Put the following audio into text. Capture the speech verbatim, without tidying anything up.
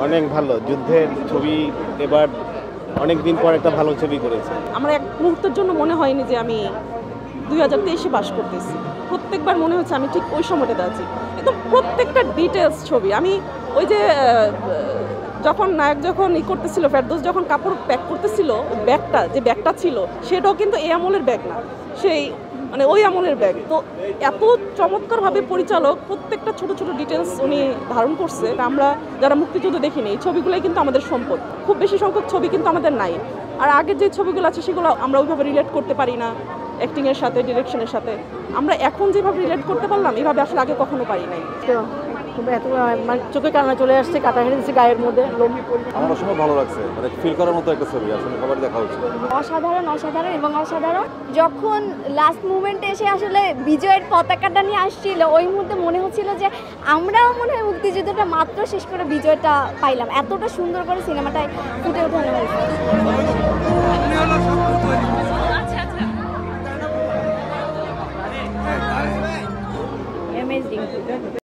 অনেক ভালো যুদ্ধের ছবি এবার অনেক দিন পর একটা ভালো ছবি করেছে। আমার এক মুহূর্তের জন্য মনে হয়নি যে আমি দুই হাজার তেইশে বাস করতেছি। প্রত্যেকবার মনে হচ্ছে আমি ঠিক ওই সময়টাতে আছি। একদম প্রত্যেকটা ডিটেলস ছবি। আমি ওই যে যখন নায়ক যখন ই করতেছিল, ফেরদৌস যখন কাপড় প্যাক করতেছিল, ব্যাগটা যে ব্যাগটা ছিল সেটাও কিন্তু এই আমলের ব্যাগ না, সেই মানে ওই আমলের ব্যাগ। তো এত চমৎকারভাবে পরিচালক প্রত্যেকটা ছোট ছোট ডিটেলস উনি ধারণ করছে। আমরা যারা মুক্তিযুদ্ধ দেখিনি, এই ছবিগুলোই কিন্তু আমাদের সম্পদ। খুব বেশি সংখ্যক ছবি কিন্তু আমাদের নাই। আর আগের যে ছবিগুলো আছে সেগুলো আমরা ওইভাবে রিলেট করতে পারি না অ্যাক্টিংয়ের সাথে, ডিরেকশনের সাথে। আমরা এখন যেভাবে রিলেট করতে পারলাম এভাবে আসলে আগে কখনো পারি নাই। এত মানে চোখে কান্না চলে আসছে, কাটা হেঁটে দিচ্ছে গায়ের মধ্যে। আমার অসম্ভব ভালো লাগছে, মানে ফিল করার মতো একটা ছবি, আসলে সবার দেখা উচিত। অসাধারণ অসাধারণ এবং অসাধারণ। যখন লাস্ট মুভমেন্টে এসে আসলে বিজয়ের পতাকাটা নিয়ে আসছিল, ওই মুহূর্তে মনে হচ্ছিল যে আমরাও মনে হয় মুক্তিযুদ্ধটা মাত্র শেষ করে বিজয়টা পাইলাম। এতটা সুন্দর করে সিনেমাটায় ফুটে ওঠানো হয়েছে। অ্যামেজিং।